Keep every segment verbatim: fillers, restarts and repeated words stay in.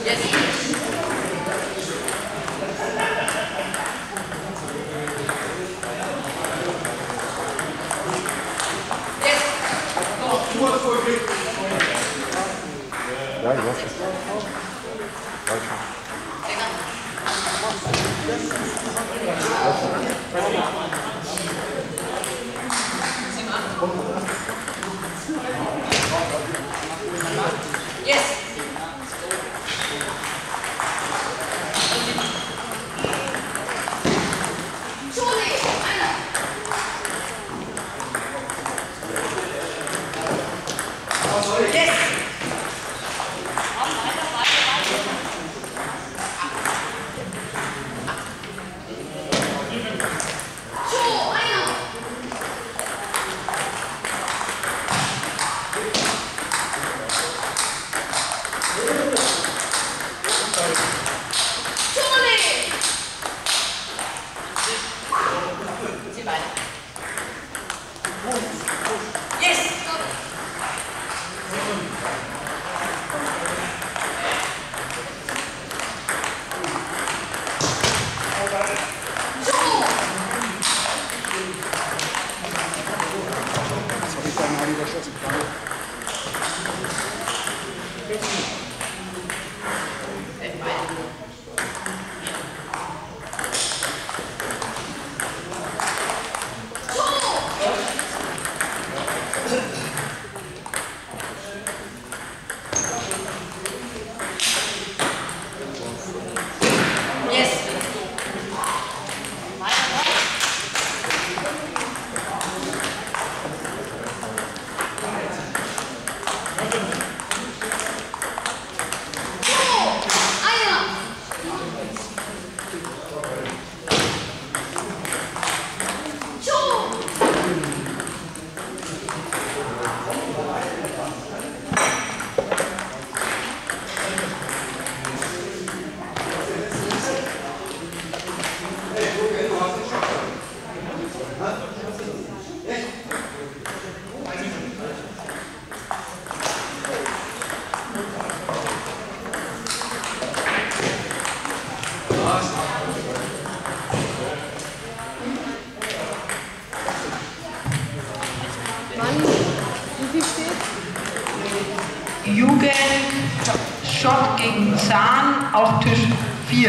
Ja, ich weiß schon. Yes. Jugend Schott gegen Zahn auf Tisch vier.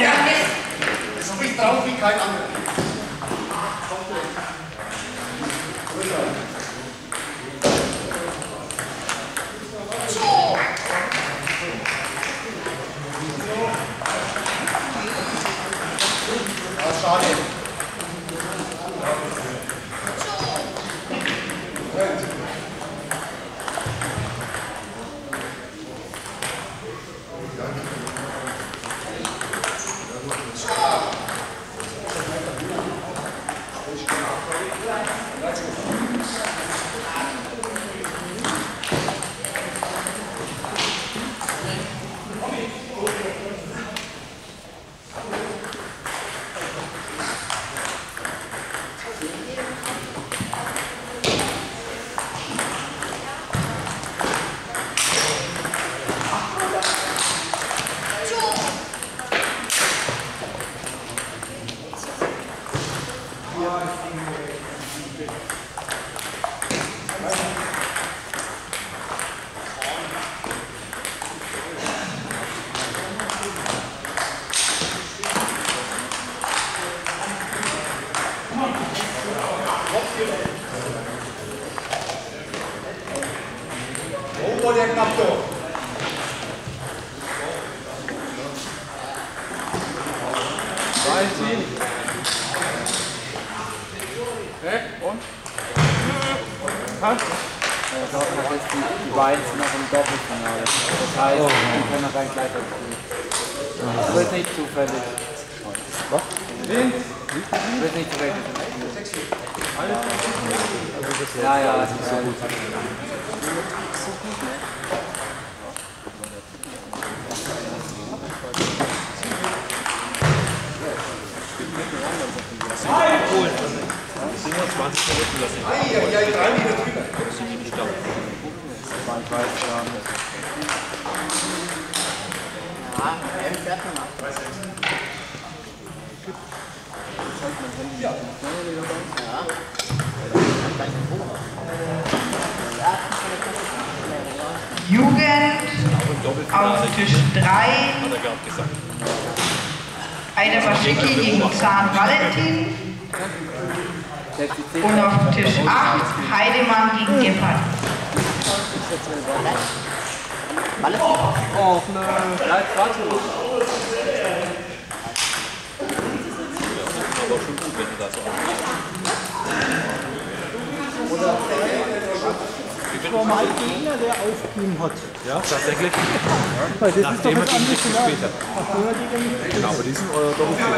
Drauf wie kein anderer. vor der Knappdorf. Reinziehen. Okay, und? Passt? Ja, Dortmund hat jetzt die, die beiden sind noch im Doppelfinale. Das heißt, oh, wir können noch rein gleich spielen. Das wird nicht zufällig. Was? Wen? Das wird nicht zufällig. Ja, ja, das ist so gut. siebenundzwanzig Minuten lassen. Ja, ja, drei Minuten drüber. Das war ein Weißplan. Ja, M fährt man ab. Ja. Jugend auf Tisch drei. Hat er gerade gesagt. Aida Baschicki gegen Zahn Valentin. Und auf Tisch acht Heidemann gegen Gebhardt. Oh, nö. Bleib, warte. Aber schon gut, wenn du da so Normal Gegner, der aufgegeben hat. Ja, tatsächlich. Weil das Nachdem ist er doch ging ein das bisschen andere später. Nachdem er gegen mich Genau, aber die sind euer Doppelfehler.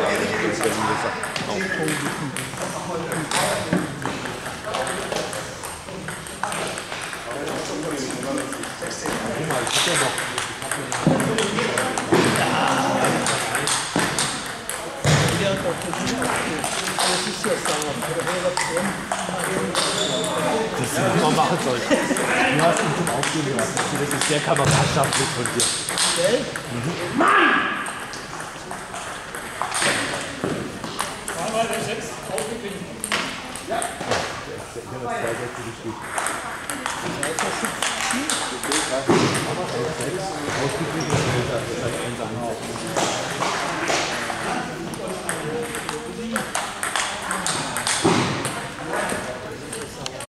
das hätte man machen sollen. Du hast ihn zum Aufgeben lassen. Das ist sehr kameradschaftlich von dir. Gell? Mhm. Mann! War der sechs aufgegeben? Ja. Der hat zwei Sätze gespielt.